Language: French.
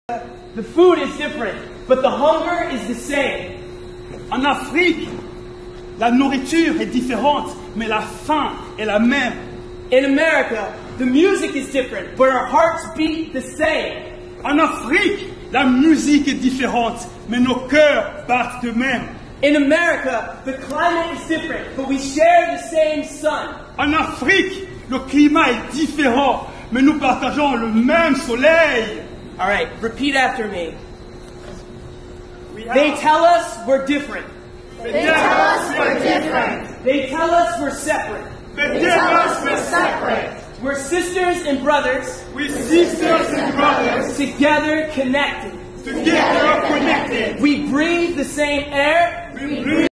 The food is different, but the hunger is the same. En Afrique, la nourriture est différente, mais la faim est la même. In America, the music is different, but our hearts beat the same. En Afrique, la musique est différente, mais nos cœurs battent de même. In America, the climate is different, but we share the same sun. En Afrique, le climat est différent, mais nous partageons le même soleil. All right, repeat after me. They tell us we're different. They tell us we're different. They tell us we're separate. They tell us we're separate. We're sisters and brothers. We're sisters and brothers, Together connected. together connected. We breathe the same air. We breathe